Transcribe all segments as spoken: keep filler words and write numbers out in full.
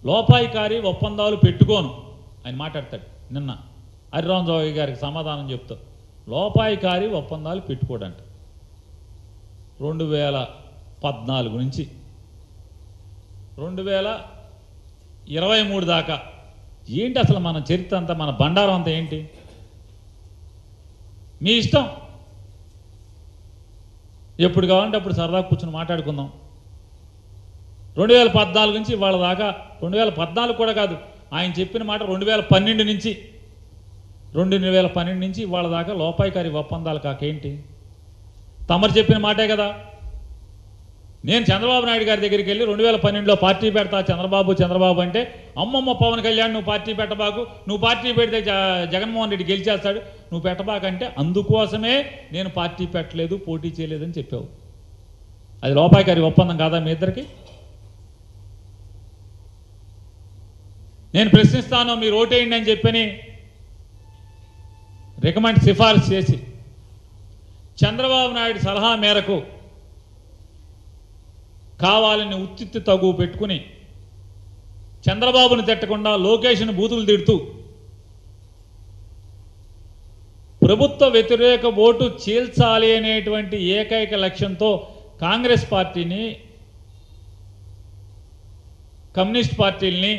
లోపాయికారి ఒప్పందాలు పెట్టుకోను ఆయన మాట్లాడతాడు. నిన్న హరిరామరావు గారికి సమాధానం చెప్తా, లోపాయికారి ఒప్పందాలు పెట్టుకోడంట. రెండు వేల పద్నాలుగు నుంచి రెండు వేల ఇరవై మూడు దాకా ఏంటి అసలు మన చరిత్ర అంతా, మన బండారం అంతా ఏంటి? మీ ఇష్టం, ఎప్పుడు కావాలంటే అప్పుడు సరదా కూర్చొని మాట్లాడుకుందాం. రెండు వేల పద్నాలుగు నుంచి వాళ్ళ దాకా, రెండు వేల పద్నాలుగు కూడా కాదు, ఆయన చెప్పిన మాట రెండు వేల పన్నెండు నుంచి రెండు వేల పన్నెండు నుంచి వాళ్ళ దాకా లోపాయికారి ఒప్పందాలు కాకేంటి? తమరు చెప్పిన మాటే కదా. నేను చంద్రబాబు నాయుడు గారి దగ్గరికి వెళ్ళి రెండు వేల పన్నెండులో పార్టీ పెడతా చంద్రబాబు చంద్రబాబు అంటే, అమ్మమ్మ పవన్ కళ్యాణ్ నువ్వు పార్టీ పెట్టబాకు, నువ్వు పార్టీ పెడితే జగన్మోహన్ రెడ్డి గెలిచేస్తాడు, నువ్వు పెట్టబాకంటే అందుకోసమే నేను పార్టీ పెట్టలేదు, పోటీ చేయలేదని చెప్పావు. అది లోపాయికారి ఒప్పందం కాదా మీ ఇద్దరికి? నేను ప్రశ్నిస్తాను, మీరు ఓటేయండి అని చెప్పని రికమెండ్ సిఫార్సు చేసి చంద్రబాబు నాయుడు సలహా మేరకు కావాలని ఉత్తిత్తి తగు పెట్టుకుని చంద్రబాబును తిట్టకుండా లోకేష్ను బూతులు తిడుతూ ప్రభుత్వ వ్యతిరేక ఓటు చీల్చాలి అనేటువంటి ఏకైక లక్ష్యంతో కాంగ్రెస్ పార్టీని, కమ్యూనిస్ట్ పార్టీల్ని,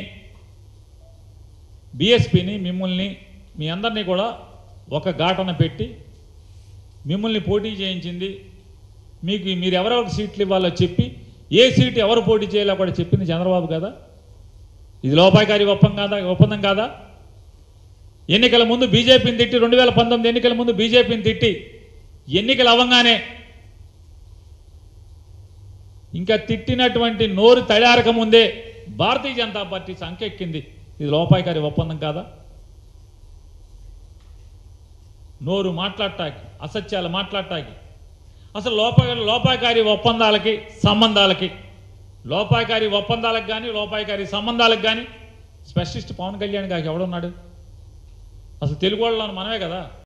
బీఎస్పీని, మిమ్మల్ని మీ అందరినీ కూడా ఒక ఘాటన పెట్టి మిమ్మల్ని పోటీ చేయించింది. మీకు మీరు ఎవరెవరు సీట్లు ఇవ్వాలో చెప్పి ఏ సీటు ఎవరు పోటీ చేయాలో కూడా చెప్పింది చంద్రబాబు కదా. ఇది లోపాయికారి ఒప్పందం కాదా? ఒప్పందం కాదా? ఎన్నికల ముందు బీజేపీని తిట్టి, రెండు వేల పంతొమ్మిది ఎన్నికల ముందు బీజేపీని తిట్టి ఎన్నికలు అవ్వగానే ఇంకా తిట్టినటువంటి నోరు తడారక ముందే భారతీయ జనతా పార్టీ సంకెక్కింది. ఇది లోపాయికారి ఒప్పందం కాదా? నోరు మాట్లాడటానికి, అసత్యాలు మాట్లాడటానికి, అసలు లోప లోపాయికారి ఒప్పందాలకి సంబంధాలకి, లోపాయికారి ఒప్పందాలకు కానీ లోపాయికారి సంబంధాలకు కానీ స్పెషలిస్ట్ పవన్ కళ్యాణ్ గారికి ఎవడున్నాడు? అసలు తెలుగు వాళ్ళలో మనమే కదా.